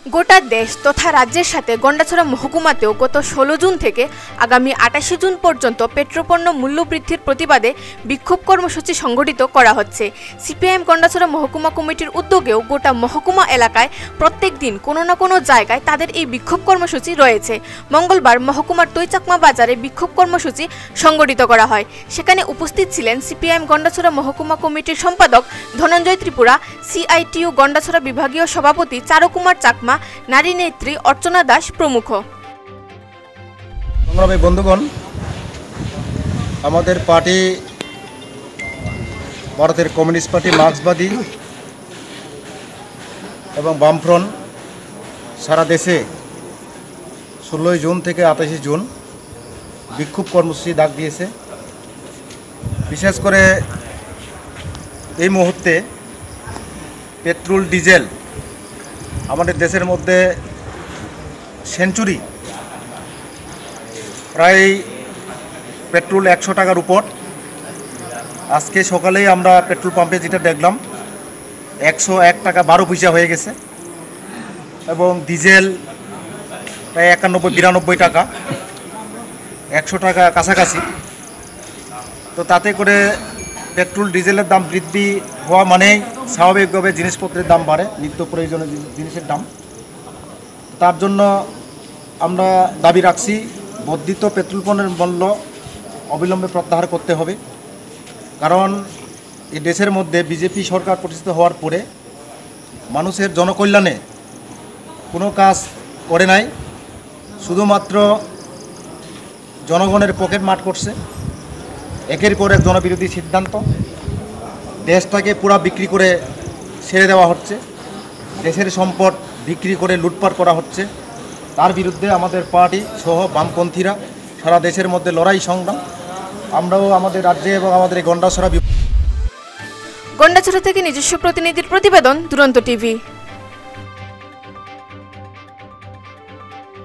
গোটা দেশ তথা রাজ্যের সাথে গন্ডাছড়া মহকুমাতেও গত 16 জুন থেকে আগামী 28 জুন পর্যন্ত পেট্রোপণ্য মূল্য বৃদ্ধির প্রতিবাদে বিক্ষোভ কর্মসূচি সংগঠিত করা হচ্ছে। সিপিআইএম গন্ডাছড়া মহকুমা কমিটির উদ্যোগেও গোটা মহকুমা এলাকায় প্রত্যেক দিন কোনো না কোনো জায়গায় তাদের এই বিক্ষোভ কর্মসূচি রয়েছে। মঙ্গলবার মহকুমার তৈচাকমা বাজারে বিক্ষোভ কর্মসূচি সংগঠিত করা হয়। সেখানে উপস্থিত ছিলেন সিপিআইএম গন্ডাছড়া মহকুমা কমিটির সম্পাদক ধনঞ্জয় ত্রিপুরা, সিআইটিইউ গন্ডাছড়া বিভাগীয় সভাপতি চারুকুমার চাকমা, নারী নেত্রী অর্চনা দাস প্রমুখ। সংগ্রামী বন্ধুগণ, আমাদের পার্টি ভারতের কমিউনিস্ট পার্টি, মার্ক্সবাদী এবং বামফ্রন্ট সারা দেশে 16 জুন থেকে 28 জুন বিক্ষোভ কর্মসূচি ডাক দিয়েছে। বিশেষ করে এই মুহূর্তে পেট্রোল ডিজেল আমাদের দেশের মধ্যে সেঞ্চুরি, প্রায় পেট্রোল 100 টাকার উপর। আজকে সকালেই আমরা পেট্রোল পাম্পে যেটা দেখলাম 101 টাকা 12 পয়সা হয়ে গেছে, এবং ডিজেল প্রায় 91-92 টাকা, 100 টাকা কাছাকাছি। তো তাতে করে পেট্রোল ডিজেলের দাম বৃদ্ধি হওয়া মানেই স্বাভাবিকভাবে জিনিসপত্রের দাম বাড়ে, নিত্য প্রয়োজনীয় জিনিসের দাম। তার জন্য আমরা দাবি রাখছি বর্ধিত পেট্রোল পণ্যের মূল্য অবিলম্বে প্রত্যাহার করতে হবে। কারণ এই দেশের মধ্যে বিজেপি সরকার প্রতিষ্ঠিত হওয়ার পরে মানুষের জনকল্যাণে কোনো কাজ করে নাই, শুধুমাত্র জনগণের পকেট মার করছে। একের পর এক জনবিরোধী সিদ্ধান্ত, দেশটাকে পুরা বিক্রি করে ছেড়ে দেওয়া হচ্ছে, দেশের সম্পদ বিক্রি করে লুটপাট করা হচ্ছে। তার বিরুদ্ধে আমাদের পার্টি সহ বামপন্থীরা সারা দেশের মধ্যে লড়াই সংগ্রাম। আমরাও আমাদের রাজ্যে এবং আমাদের এই গন্ডাছড়া থেকে নিজস্ব প্রতিনিধির প্রতিবেদন, দুরন্ত টিভি।